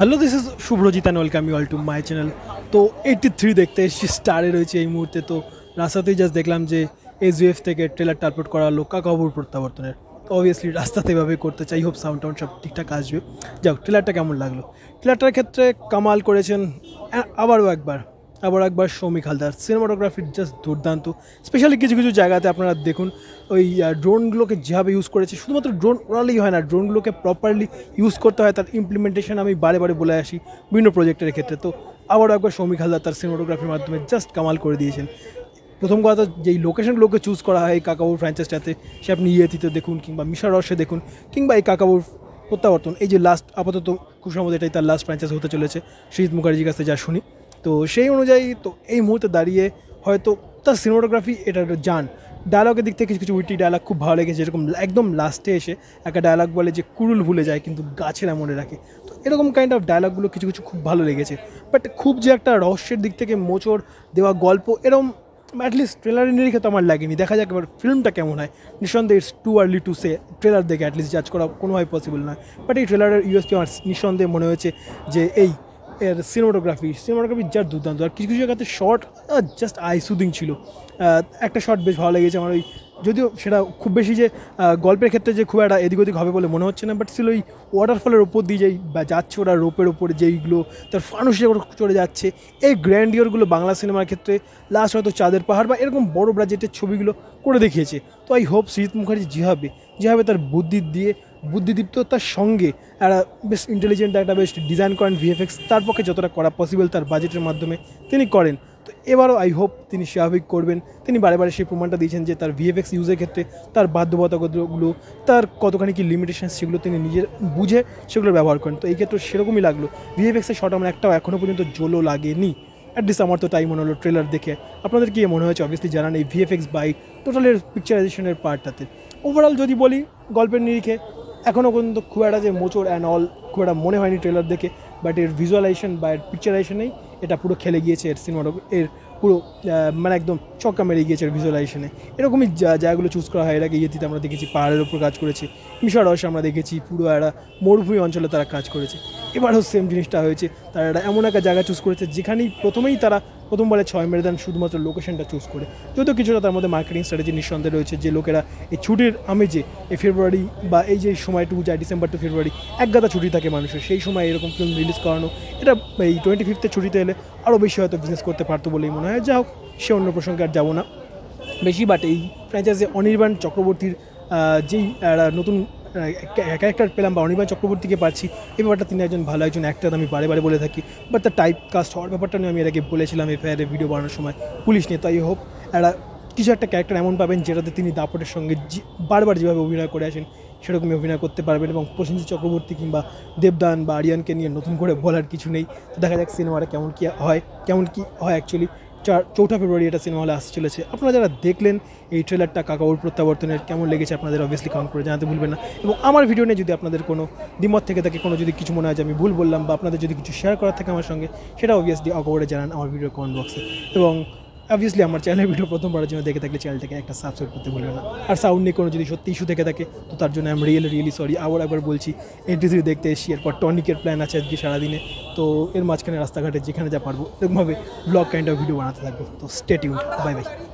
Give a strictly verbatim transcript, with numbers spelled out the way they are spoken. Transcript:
Hello, this is Subhrajit and welcome you all to my channel. তো eighty three দেখতে এসেছি, স্টারে রয়েছে এই মুহূর্তে। তো রাস্তাতেই জাস্ট দেখলাম যে এসইউএফ থেকে ট্রেলারটা আপলোড করা হলো কাকাবুর প্রত্যাবর্তনের। তো অবভিয়াসলি রাস্তাতে এভাবে করতে চাই, হোপ সাউন্ড টাউন্ড সব ঠিকঠাক আসবে। যাও, ট্রেলারটা কেমন লাগলো? ট্রেলারটার ক্ষেত্রে কামাল করেছেন আবারও একবার আবার একবার সৌমিক হালদার। সিনেমাটোগ্রাফির জাস্ট দুর্দান্ত, স্পেশালি কিছু কিছু জায়গাতে আপনারা দেখুন ওই ড্রোনগুলোকে যেভাবে ইউজ করেছে। শুধুমাত্র ড্রোন ওড়ালেই হয় না, ড্রোনগুলোকে প্রপারলি ইউজ করতে হয়। তার ইমপ্লিমেন্টেশন আমি বারে বারে বলে আসি বিভিন্ন প্রজেক্টের ক্ষেত্রে। তো আবারও একবার সৌমিক হালদার তার সিনেমাটোগ্রাফির মাধ্যমে জাস্ট কামাল করে দিয়েছেন। প্রথম কথা, যেই লোকেশনগুলোকে চুজ করা হয় এই কাকাবুর ফ্র্যাঞ্চাইজটাতে, সে আপনি ইয়েতিতে দেখুন কিংবা মিশা রসে দেখুন কিংবা এই কাকাবুর প্রত্যাবর্তন, এই যে লাস্ট আপাতত খুব সম্ভবত এটাই তার লাস্ট ফ্র্যাঞ্চাইজ হতে চলেছে সৃজিত মুখার্জির কাছে যা শুনি। তো সেই অনুযায়ী তো এই মুহূর্তে দাঁড়িয়ে হয়তো তার সিনেমাটোগ্রাফি এটা জান। ডায়লগের দিক থেকে কিছু কিছু উইটি ডায়লগ খুব ভালো লেগেছে, যেরকম একদম লাস্টে এসে একটা ডায়লগ বলে যে কুড়ুল ভুলে যায় কিন্তু গাছেরা মনে রাখে। তো এরকম কাইন্ড অফ ডায়লগগুলো কিছু কিছু খুব ভালো লেগেছে। বাট খুব যে একটা রহস্যের দিক থেকে মোচড় দেওয়া গল্প এরকম অ্যাটলিস্ট ট্রেলারের নিরিখে তো আমার লাগেনি। দেখা যাক এবার ফিল্মটা কেমন হয়। নিঃসন্দেহে it's too early to say, trailer দেখে অ্যাটলিস্ট জাজ করা কোনোভাবে পসিবল নয়। বাট এই ট্রেলারের ইউএসপি আমার নিঃসন্দেহে মনে হয়েছে যে এই এর সিনেমাটোগ্রাফি সিনেমাটোগ্রাফি যার দুর্দান্ত। আর কিছু কিছু জায়গাতে শর্ট জাস্ট আই সুদিং ছিল। একটা শর্ট বেশ ভালো লেগেছে আমার, ওই যদিও সেটা খুব বেশি যে গল্পের ক্ষেত্রে যে খুব একটা এদিক ওদিক হবে বলে মনে হচ্ছে না, বাট ছিল ওই ওয়াটারফলের ওপর দিয়ে যেই যাচ্ছে ওরা রোপের ওপরে যেইগুলো তার ফানুসে চড়ে যাচ্ছে, এই গ্র্যান্ডিওরগুলো বাংলা সিনেমার ক্ষেত্রে লাস্ট হয়তো চাঁদের পাহাড় বা এরকম বড় বাজেটের ছবিগুলো করে দেখিয়েছে। তো আই হোপ সৃজিত মুখার্জি যেভাবে যেভাবে তার বুদ্ধি দিয়ে বুদ্ধিদীপ্ততার সঙ্গে একটা বেশ ইন্টেলিজেন্ট একটা বেশ ডিজাইন করেন ভিএফএক্স, তার পক্ষে যতটা করা পসিবল তার বাজেটের মাধ্যমে তিনি করেন। তো এবারও আই হোপ তিনি স্বাভাবিক করবেন। তিনি বারে বারে সেই প্রমাণটা দিয়েছেন যে তার ভিএফএক্স ইউজের ক্ষেত্রে তার বাধ্যবাধকতাগুলো, তার কতখানি কী লিমিটেশন, সেগুলো তিনি নিজের বুঝে সেগুলো ব্যবহার করেন। তো এই ক্ষেত্রে সেরকমই লাগলো। ভিএফএক্সের শট আমার একটাও এখনও পর্যন্ত জোলো লাগেনি, অ্যাটলিস্ট আমার তো তাই মনে হলো ট্রেলার দেখে। আপনাদের কী মনে হয়েছে অবভিয়াসলি জানান এই ভিএফএক্স বাই টোটালের পিকচারাইজেশনের পার্টটাতে। ওভারঅল যদি বলি গল্পের নিরিখে এখনও পর্যন্ত খুব একটা যে মোচড় অ্যান্ড অল খুব একটা মনে হয়নি ট্রেলার দেখে। বাট এর ভিজুয়ালাইজেশন বা এর পিকচারাইজেশনেই এটা পুরো খেলে গিয়েছে। এর সিনেমাটো এর পুরো মানে একদম চক্কা মেরে গিয়েছে এর ভিজুয়ালাইজেশনে। এরকমই জায়গাগুলো চুজ করা হয়। এর আগে ইয়েতিতে আমরা দেখেছি পাহাড়ের ওপর কাজ করেছে, মিশা রস আমরা দেখেছি পুরো একটা মরুভূমি অঞ্চলে তারা কাজ করেছে। এবারও সেম জিনিসটা হয়েছে, তারা একটা এমন একটা জায়গা চুজ করেছে যেখানেই প্রথমেই তারা প্রথম বলে ছয় মেরে দেন শুধুমাত্র লোকেশনটা চুজ করে। যদিও কিছুটা তার মধ্যে মার্কেটিং স্ট্র্যাটেজি নিঃসন্দেহে রয়েছে, যে লোকেরা এই ছুটির আমেজে এই ফেব্রুয়ারি বা এই যে সময়টুকু যায় ডিসেম্বর টু ফেব্রুয়ারি এক গাদা ছুটি থাকে মানুষের, সেই সময় এরকম ফিল্ম রিলিজ করানো, এটা এই টোয়েন্টি ফিফথে ছুটিতে এলে আরও বেশি হয়তো বিজনেস করতে পারতো বলেই মনে হয়। যা হোক, সে অন্য প্রসঙ্গে আর যাবো না বেশি। বাট এই ফ্র্যাঞ্চাইজে অনির্বাণ চক্রবর্তীর যেই নতুন ক্যারেক্টার পেলাম বা অনির্বাণ চক্রবর্তীকে পাচ্ছি, এই ব্যাপারটা তিনি একজন ভালো একজন অ্যাক্টর, আমি বারে বারে বলে থাকি। বাট তার টাইপ কাস্ট হওয়ার ব্যাপারটা নিয়ে আমি এর আগে বলেছিলাম এফআইআরে ভিডিও বানানোর সময় পুলিশ নিয়ে। তাই হোপ একটা কিছু একটা ক্যারেক্টার এমন পাবেন যেটাতে তিনি দাপটের সঙ্গে বারবার যেভাবে অভিনয় করে আসেন সেরকমই অভিনয় করতে পারবেন। এবং প্রসেনজিৎ চক্রবর্তী কিংবা দেবদান বা আরিয়ানকে নিয়ে নতুন করে বলার কিছু নেই। তো দেখা যাক সিনেমাটা কেমন কী হয় কেমন কী হয় অ্যাকচুয়ালি। চার চৌঠা ফেব্রুয়ারি এটা সিনেমা হলে আসতে চলেছে। আপনারা যারা দেখলেন এই ট্রেলারটা কাকাবুর প্রত্যাবর্তনের, কেমন লেগেছে আপনাদের অবভিয়াসলি কমেন্ট করে জানাতে ভুলবেন না। এবং আমার ভিডিও নিয়ে যদি আপনাদের কোনো দ্বিমত থেকে থাকে, কোনো যদি কিছু মনে হয় যে আমি ভুল বললাম বা আপনাদের যদি কিছু শেয়ার করার থাকে আমার সঙ্গে, সেটা অবভিয়াসলি অকবরে জানান আমার ভিডিও কমেন্ট বক্সে। এবং অবভিয়াসলি আমার চ্যানেলের ভিডিও প্রথমবারের জন্য দেখে থাকলে চ্যানেলটাকে একটা সাবস্ক্রাইব করতে ভুলবেন না। আর সাউন্ড নিয়ে কোনো যদি সত্যি ইস্যু থেকে থাকে তো তার জন্য আমি রিয়েলি রিয়েলি সরি। আবার একবার বলছি, এন্ট্রি দেখতে এসেছি, এরপর টনিকের প্ল্যান আছে আজকে সারাদিনে। তো এর মাঝখানে রাস্তাঘাটে যেখানে যা পারবো এরকমভাবে ব্লগ কাইন্ড অফ ভিডিও বানাতে থাকবো। তো স্টে টিউনড, বাই বাই।